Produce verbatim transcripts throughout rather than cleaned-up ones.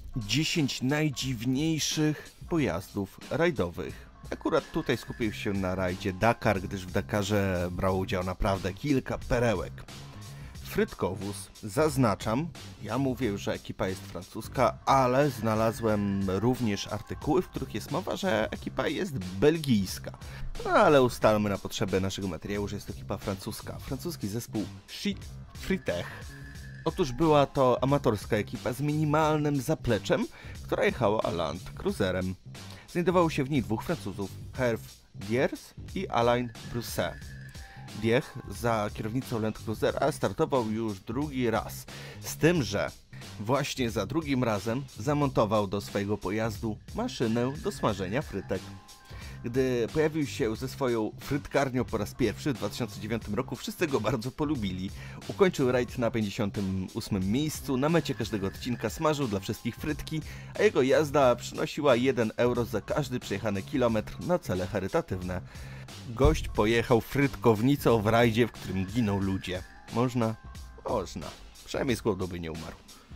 dziesięć najdziwniejszych pojazdów rajdowych. Akurat tutaj skupił się na rajdzie Dakar, gdyż w Dakarze brało udział naprawdę kilka perełek. Frytkowóz, zaznaczam, ja mówię, że ekipa jest francuska, ale znalazłem również artykuły, w których jest mowa, że ekipa jest belgijska. No ale ustalmy na potrzeby naszego materiału, że jest to ekipa francuska. Francuski zespół Shit Fritech. Otóż była to amatorska ekipa z minimalnym zapleczem, która jechała Land Cruiserem. Znajdowało się w niej dwóch Francuzów, Hervé Diers i Alain Brousset. Diech za kierownicą Land Cruisera startował już drugi raz, z tym, że właśnie za drugim razem zamontował do swojego pojazdu maszynę do smażenia frytek. Gdy pojawił się ze swoją frytkarnią po raz pierwszy w dwa tysiące dziewiątym roku, wszyscy go bardzo polubili. Ukończył rajd na pięćdziesiątym ósmym miejscu, na mecie każdego odcinka smażył dla wszystkich frytki, a jego jazda przynosiła jeden euro za każdy przejechany kilometr na cele charytatywne. Gość pojechał frytkownicą w rajdzie, w którym giną ludzie. Można? Można. Przynajmniej z głodu by nie umarł.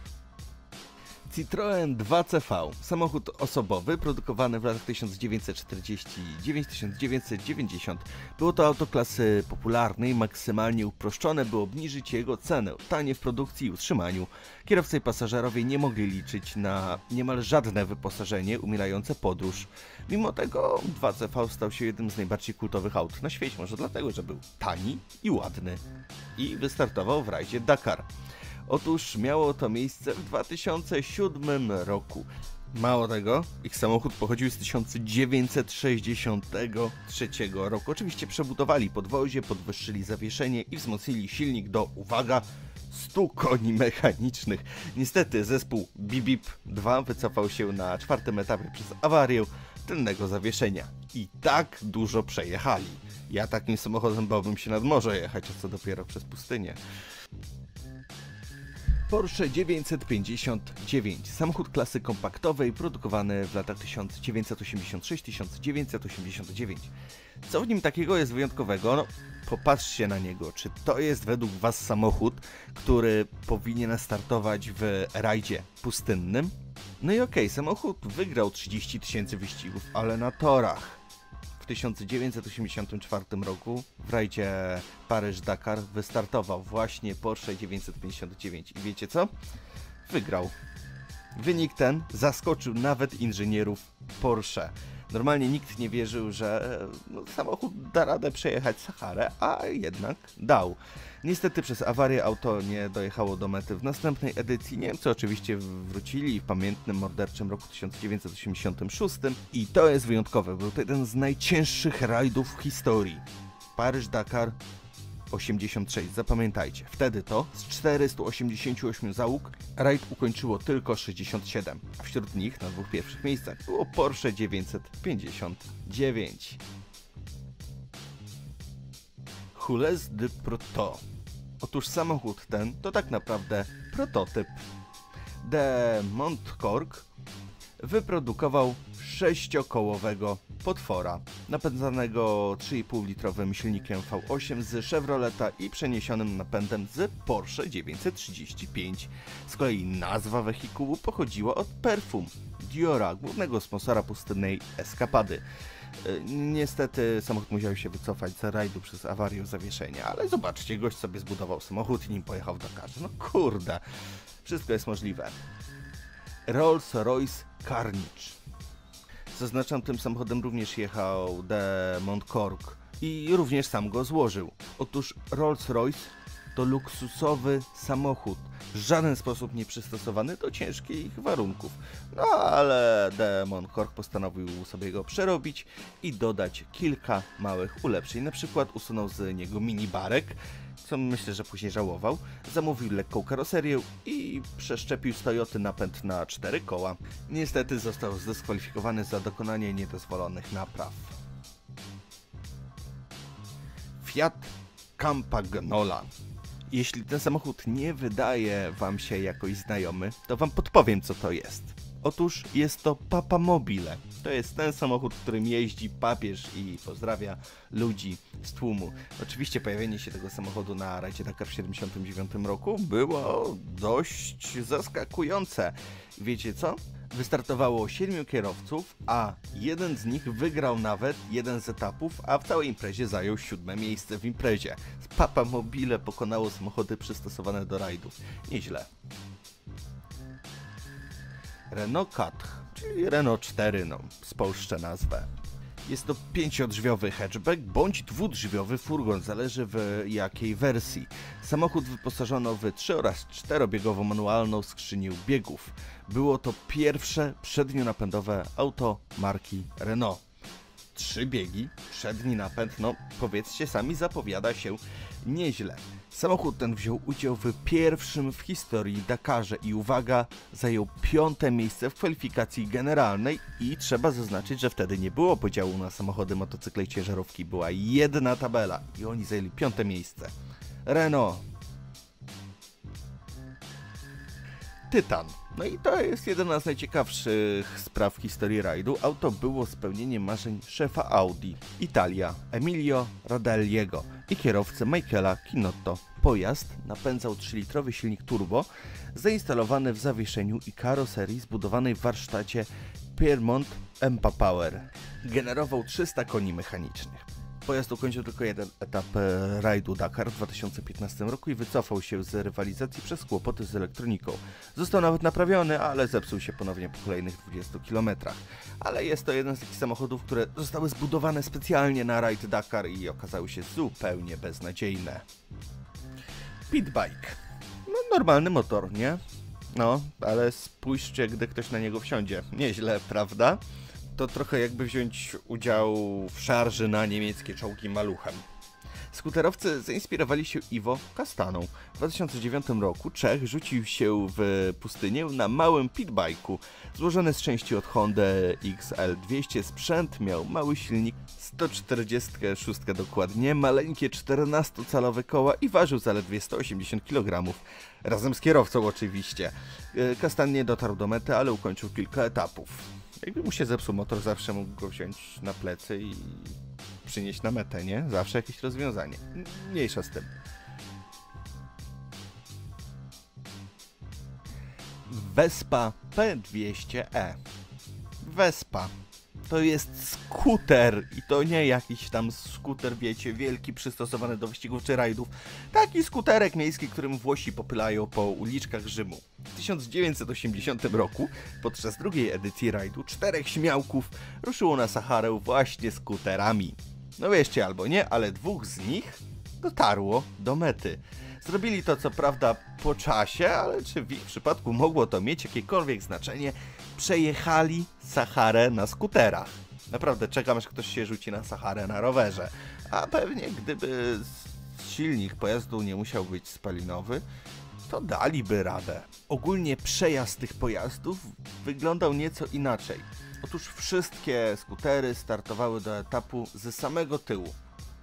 Citroen dwa C V, samochód osobowy produkowany w latach tysiąc dziewięćset czterdziesty dziewiąty do tysiąc dziewięćset dziewięćdziesiątego. Było to auto klasy popularnej, maksymalnie uproszczone, by obniżyć jego cenę, tanie w produkcji i utrzymaniu. Kierowcy i pasażerowie nie mogli liczyć na niemal żadne wyposażenie umilające podróż. Mimo tego dwa C V stał się jednym z najbardziej kultowych aut na świecie, może dlatego, że był tani i ładny. I wystartował w rajdzie Dakar. Otóż miało to miejsce w dwa tysiące siódmym roku. Mało tego, ich samochód pochodził z tysiąc dziewięćset sześćdziesiątego trzeciego roku. Oczywiście przebudowali podwozie, podwyższyli zawieszenie i wzmocnili silnik do, uwaga, stu koni mechanicznych. Niestety zespół Bip dwa wycofał się na czwartym etapie przez awarię tylnego zawieszenia. I tak dużo przejechali. Ja takim samochodem bałbym się nad morze jechać, a co dopiero przez pustynię. Porsche dziewięćset pięćdziesiąt dziewięć, samochód klasy kompaktowej produkowany w latach tysiąc dziewięćset osiemdziesiąt sześć do tysiąc dziewięćset osiemdziesiąt dziewięć. Co w nim takiego jest wyjątkowego? No, popatrzcie na niego. Czy to jest według Was samochód, który powinien startować w rajdzie pustynnym? No i okej, okay, samochód wygrał trzydzieści tysięcy wyścigów, ale na torach. W tysiąc dziewięćset osiemdziesiątym czwartym roku w rajdzie Paryż-Dakar wystartował właśnie Porsche dziewięćset pięćdziesiąt dziewięć i wiecie co? Wygrał. Wynik ten zaskoczył nawet inżynierów Porsche. Normalnie nikt nie wierzył, że no, samochód da radę przejechać Saharę, a jednak dał. Niestety przez awarię auto nie dojechało do mety w następnej edycji. Niemcy oczywiście wrócili w pamiętnym morderczym roku tysiąc dziewięćset osiemdziesiątym szóstym i to jest wyjątkowe. Był to jeden z najcięższych rajdów w historii. Paryż-Dakar osiemdziesiąt sześć, zapamiętajcie. Wtedy to z czterystu osiemdziesięciu ośmiu załóg rajd ukończyło tylko sześćdziesiąt siedem, a wśród nich na dwóch pierwszych miejscach było Porsche dziewięćset pięćdziesiąt dziewięć. Hules de Proto. Otóż samochód ten to tak naprawdę prototyp. De Montcork wyprodukował sześciokołowego potwora, napędzanego trzy i pół litrowym silnikiem V osiem z Chevroleta i przeniesionym napędem z Porsche dziewięćset trzydzieści pięć. Z kolei nazwa wehikułu pochodziła od Perfum Diora, głównego sponsora pustynnej eskapady. Niestety samochód musiał się wycofać z rajdu przez awarię zawieszenia, ale zobaczcie, gość sobie zbudował samochód i nim pojechał w Dakarze. No kurde, wszystko jest możliwe. Rolls-Royce Carnage. Zaznaczam, tym samochodem również jechał De Montcork i również sam go złożył. Otóż Rolls-Royce to luksusowy samochód, w żaden sposób nie przystosowany do ciężkich warunków. No ale De Montcork postanowił sobie go przerobić i dodać kilka małych ulepszeń. Na przykład usunął z niego minibarek, co myślę, że później żałował, zamówił lekką karoserię i przeszczepił z Toyoty napęd na cztery koła. Niestety został zdyskwalifikowany za dokonanie niedozwolonych napraw. Fiat Campagnola. Jeśli ten samochód nie wydaje Wam się jakoś znajomy, to Wam podpowiem, co to jest. Otóż jest to Papamobile. To jest ten samochód, którym jeździ papież i pozdrawia ludzi z tłumu. Oczywiście pojawienie się tego samochodu na rajdzie Dakar w tysiąc dziewięćset siedemdziesiątym dziewiątym roku było dość zaskakujące. Wiecie co? Wystartowało siedmiu kierowców, a jeden z nich wygrał nawet jeden z etapów, a w całej imprezie zajął siódme miejsce w imprezie. Papamobile pokonało samochody przystosowane do rajdów. Nieźle. Renault Quatre, czyli Renault cztery, no, spolszczę nazwę. Jest to pięciodrzwiowy hatchback bądź dwudrzwiowy furgon, zależy w jakiej wersji. Samochód wyposażono w trzy- oraz czterobiegową manualną skrzynię biegów. Było to pierwsze przednionapędowe auto marki Renault. Trzy biegi, przedni napęd, no powiedzcie sami, zapowiada się nieźle. Samochód ten wziął udział w pierwszym w historii Dakarze i uwaga, zajął piąte miejsce w kwalifikacji generalnej i trzeba zaznaczyć, że wtedy nie było podziału na samochody, motocykle i ciężarówki, była jedna tabela i oni zajęli piąte miejsce. Renault. Tytan. No i to jest jedna z najciekawszych spraw w historii rajdu. Auto było spełnieniem marzeń szefa Audi, Italia, Emilio Radelliego i kierowcy Michaela Kinotto. Pojazd napędzał trzylitrowy silnik turbo zainstalowany w zawieszeniu i karoserii zbudowanej w warsztacie Piermont Empa Power. Generował trzysta koni mechanicznych. Pojazd ukończył tylko jeden etap rajdu Dakar w dwa tysiące piętnastym roku i wycofał się z rywalizacji przez kłopoty z elektroniką. Został nawet naprawiony, ale zepsuł się ponownie po kolejnych dwudziestu kilometrach. Ale jest to jeden z takich samochodów, które zostały zbudowane specjalnie na rajd Dakar i okazały się zupełnie beznadziejne. Pitbike. No normalny motor, nie? No, ale spójrzcie, gdy ktoś na niego wsiądzie. Nieźle, prawda? To trochę jakby wziąć udział w szarży na niemieckie czołgi maluchem. Skuterowcy zainspirowali się Ivo Castaną. W dwa tysiące dziewiątym roku Czech rzucił się w pustynię na małym pitbajku. Złożony z części od Honda X L dwieście, sprzęt miał mały silnik, sto czterdzieści sześć dokładnie, maleńkie czternastocalowe koła i ważył zaledwie sto osiemdziesiąt kilogramów. Razem z kierowcą oczywiście. Castan nie dotarł do mety, ale ukończył kilka etapów. Jakby mu się zepsuł motor, zawsze mógł go wziąć na plecy i przynieść na metę, nie? Zawsze jakieś rozwiązanie. Mniejsza z tym. Vespa P dwieście E. Vespa. To jest skuter i to nie jakiś tam skuter, wiecie, wielki, przystosowany do wyścigów czy rajdów. Taki skuterek miejski, którym Włosi popylają po uliczkach Rzymu. W tysiąc dziewięćset osiemdziesiątym roku, podczas drugiej edycji rajdu, czterech śmiałków ruszyło na Saharę właśnie skuterami. No wierzcie albo nie, ale dwóch z nich dotarło do mety. Zrobili to co prawda po czasie, ale czy w ich przypadku mogło to mieć jakiekolwiek znaczenie? Przejechali Saharę na skuterach. Naprawdę czekam, aż ktoś się rzuci na Saharę na rowerze. A pewnie gdyby silnik pojazdu nie musiał być spalinowy, to daliby radę. Ogólnie przejazd tych pojazdów wyglądał nieco inaczej. Otóż wszystkie skutery startowały do etapu ze samego tyłu.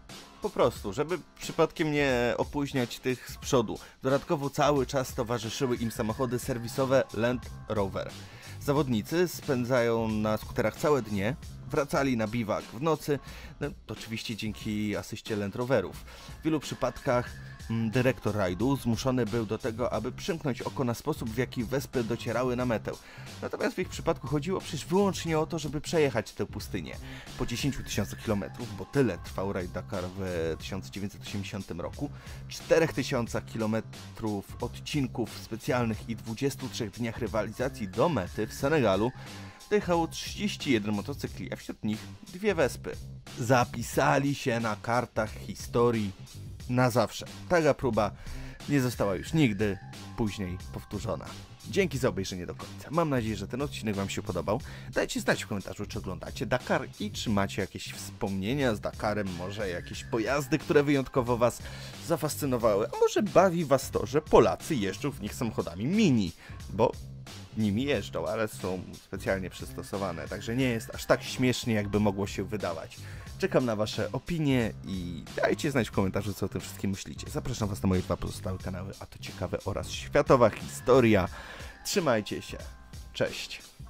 Po prostu, żeby przypadkiem nie opóźniać tych z przodu. Dodatkowo cały czas towarzyszyły im samochody serwisowe Land Rover. Zawodnicy spędzają na skuterach całe dnie, wracali na biwak w nocy, no, to oczywiście dzięki asyście Land Roverów. W wielu przypadkach mm, dyrektor rajdu zmuszony był do tego, aby przymknąć oko na sposób, w jaki wespy docierały na metę. Natomiast w ich przypadku chodziło przecież wyłącznie o to, żeby przejechać tę pustynię. Po dziesięciu tysiącach kilometrów, bo tyle trwał rajd Dakar w tysiąc dziewięćset osiemdziesiątym roku, czterech tysiącach kilometrów odcinków specjalnych i dwudziestu trzech dniach rywalizacji do mety w Senegalu, dojechało trzydzieści jeden motocykli, a wśród nich dwie wespy. Zapisali się na kartach historii na zawsze. Taka próba nie została już nigdy później powtórzona. Dzięki za obejrzenie do końca. Mam nadzieję, że ten odcinek Wam się podobał. Dajcie znać w komentarzu, czy oglądacie Dakar i czy macie jakieś wspomnienia z Dakarem, może jakieś pojazdy, które wyjątkowo Was zafascynowały, a może bawi Was to, że Polacy jeżdżą w nich samochodami mini, bo nimi jeżdżą, ale są specjalnie przystosowane, także nie jest aż tak śmiesznie, jakby mogło się wydawać. Czekam na Wasze opinie i dajcie znać w komentarzu, co o tym wszystkim myślicie. Zapraszam Was na moje dwa pozostałe kanały, a to ciekawe oraz światowa historia. Trzymajcie się. Cześć.